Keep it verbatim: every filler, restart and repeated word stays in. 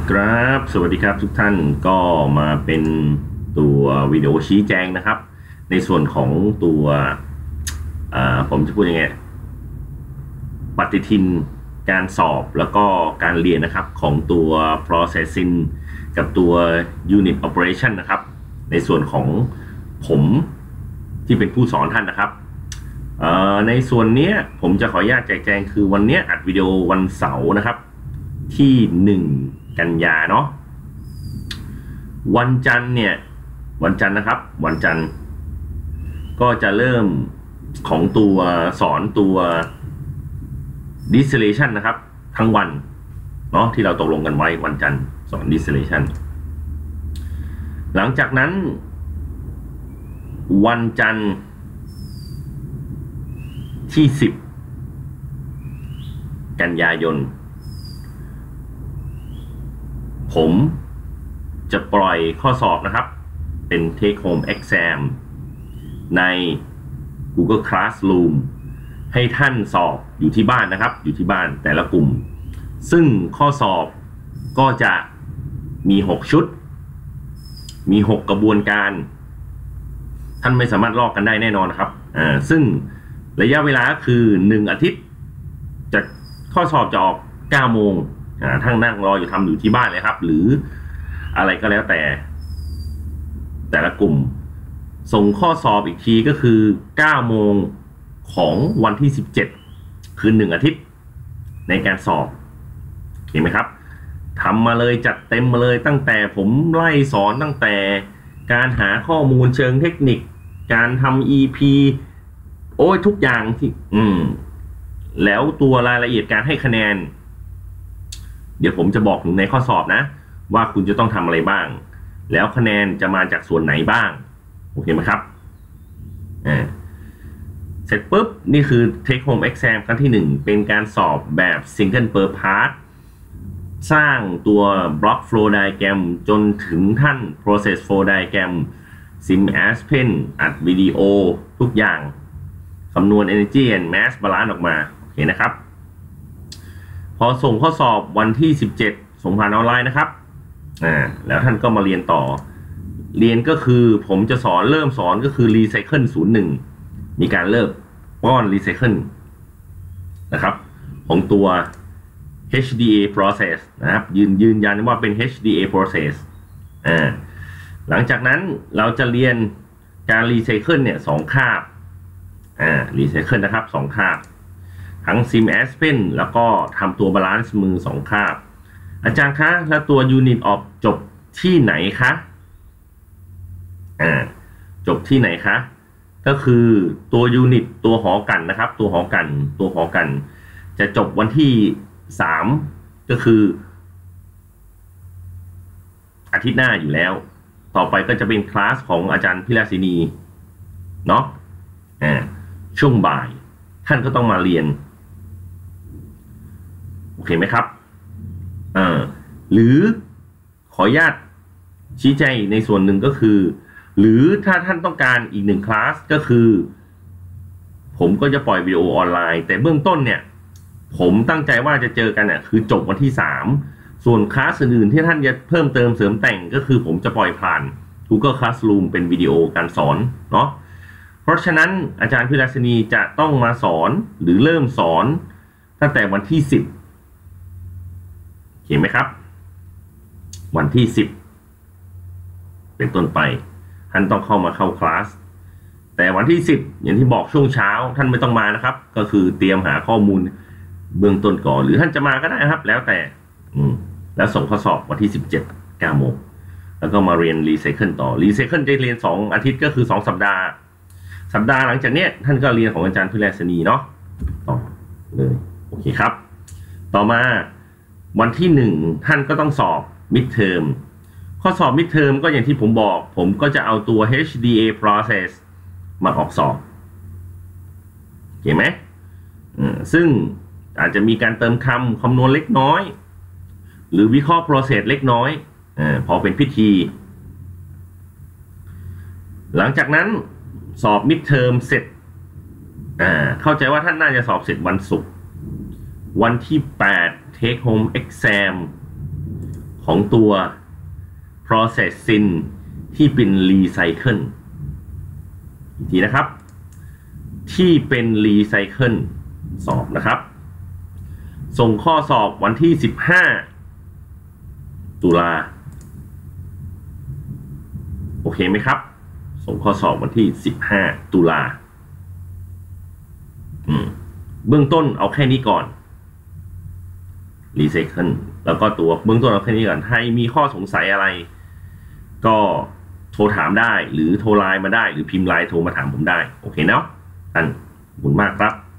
ครับสวัสดีครับทุกท่านก็มาเป็นตัววิดีโอชี้แจงนะครับในส่วนของตัวผมจะพูดยังไงปฏิทินการสอบแล้วก็การเรียนนะครับของตัว processing กับตัว unit operation นะครับในส่วนของผมที่เป็นผู้สอนท่านนะครับในส่วนนี้ผมจะขออนุญาตแจกแจงคือวันนี้อัดวิดีโอวันเสาร์นะครับที่หนึ่งกันยาเนาะวันจันทร์เนี่ยวันจันทร์นะครับวันจันทร์ก็จะเริ่มของตัวสอนตัว distillation นะครับทั้งวันเนาะที่เราตกลงกันไว้วันจันทร์สอน distillation หลังจากนั้นวันจันทร์ที่สิบกันยายนผมจะปล่อยข้อสอบนะครับเป็น take home exam ใน Google Classroom ให้ท่านสอบอยู่ที่บ้านนะครับอยู่ที่บ้านแต่ละกลุ่มซึ่งข้อสอบก็จะมีหกชุดมีหกกระบวนการท่านไม่สามารถลอกกันได้แน่นอนนะครับอ่าซึ่งระยะเวลาคือหนึ่งอาทิตย์จะข้อสอบจะออกเก้าโมงทั้งนั่งรออยู่ทำอยู่ที่บ้านเลยครับหรืออะไรก็แล้วแต่แต่ละกลุ่มส่งข้อสอบอีกทีก็คือเก้าโมงของวันที่สิบเจ็ดคือหนึ่งอาทิตย์ในการสอบเห็นไหมครับทำมาเลยจัดเต็มมาเลยตั้งแต่ผมไล่สอนตั้งแต่การหาข้อมูลเชิงเทคนิคการทำ อี พี โอ้ยทุกอย่างที่อืมแล้วตัวรายละเอียดการให้คะแนนเดี๋ยวผมจะบอกถึงในข้อสอบนะว่าคุณจะต้องทำอะไรบ้างแล้วคะแนนจะมาจากส่วนไหนบ้างโอเคไหมครับอ่าเสร็จปุ๊บนี่คือ take home exam ครั้งที่หนึ่งเป็นการสอบแบบ single per part สร้างตัว block flow diagram จนถึงท่าน process flow diagram sim aspen อัดวิดีโอทุกอย่างคำนวณ energy and mass balance ออกมาโอเคนะครับพอส่งข้อสอบวันที่สิบเจ็ดส่งผ่านออนไลน์นะครับอ่าแล้วท่านก็มาเรียนต่อเรียนก็คือผมจะสอนเริ่มสอนก็คือ Recycle ศูนย์หนึ่งมีการเริ่มป้อน Recycle นะครับของตัว เอช ดี เอ process นะครับยืนยืนยันว่าเป็น เอช ดี เอ process อ่าหลังจากนั้นเราจะเรียนการ Recycle เนี่ยสองคาบอ่า Recycle นะครับสองคาบทั้ง sim aspen แล้วก็ทำตัวบาลานซ์มือสองคาบอาจารย์คะแล้วตัว unit ออกจบที่ไหนคะอ่าจบที่ไหนคะก็คือตัว unit ตัวหอกันนะครับตัวหอกันตัวหอกันจะจบวันที่สามก็คืออาทิตย์หน้าอยู่แล้วต่อไปก็จะเป็นคลาสของอาจารย์พิราศินีเนาะอ่าช่วงบ่ายท่านก็ต้องมาเรียนโอเคไหมครับอ่าหรือขออนุญาตชี้แจงในส่วนหนึ่งก็คือหรือถ้าท่านต้องการอีกหนึ่งคลาสก็คือผมก็จะปล่อยวิดีโอออนไลน์แต่เบื้องต้นเนี่ยผมตั้งใจว่าจะเจอกันเนี่ยคือจบวันที่สามส่วนคลาสอื่นๆที่ท่านจะเพิ่มเติมเสริมแต่งก็คือผมจะปล่อยผ่าน Google Classroom เป็นวิดีโอการสอนเนาะเพราะฉะนั้นอาจารย์พิราศินีจะต้องมาสอนหรือเริ่มสอนตั้งแต่วันที่สิบเห็นไหมครับวันที่สิบเป็นต้นไปท่านต้องเข้ามาเข้าคลาสแต่วันที่สิบอย่างที่บอกช่วงเช้าท่านไม่ต้องมานะครับก็คือเตรียมหาข้อมูลเบื้องต้นก่อนหรือท่านจะมาก็ได้ครับแล้วแต่อืมแล้วส่งข้อสอบวันที่สิบเจ็ด เก้าโมงแล้วก็มาเรียน Recycle ต่อ Recycle จะเรียนสองอาทิตย์ก็คือสองสัปดาห์สัปดาห์หลังจากนี้ท่านก็เรียนของอาจารย์พิราศินีเนาะต่อเลยโอเคครับต่อมาวันที่หนึ่งท่านก็ต้องสอบ Midterm ข้อสอบ Midterm ก็อย่างที่ผมบอกผมก็จะเอาตัว เอช ดี เอ process มาออกสอบเห็นไหมซึ่งอาจจะมีการเติมคำคำนวณเล็กน้อยหรือวิเคราะห์ process เล็กน้อยอพอเป็นพิธีหลังจากนั้นสอบ Midterm เสร็จอ่าเข้าใจว่าท่านน่าจะสอบเสร็จวันศุกร์วันที่แปด take home exam ของตัว processing ที่เป็น recycle อีกทีนะครับที่เป็น recycle สอบนะครับส่งข้อสอบวันที่สิบห้าตุลาโอเคไหมครับส่งข้อสอบวันที่สิบห้าตุลาอืมเบื้องต้นเอาแค่นี้ก่อน recycle แล้วก็ตัวเบื้องต้นเอาแค่นี้ก่อนใครมีข้อสงสัยอะไรก็โทรถามได้หรือโทรไลน์มาได้หรือพิมพ์ไลน์โทรมาถามผมได้โอเคเนาะอันขอบคุณมากครับ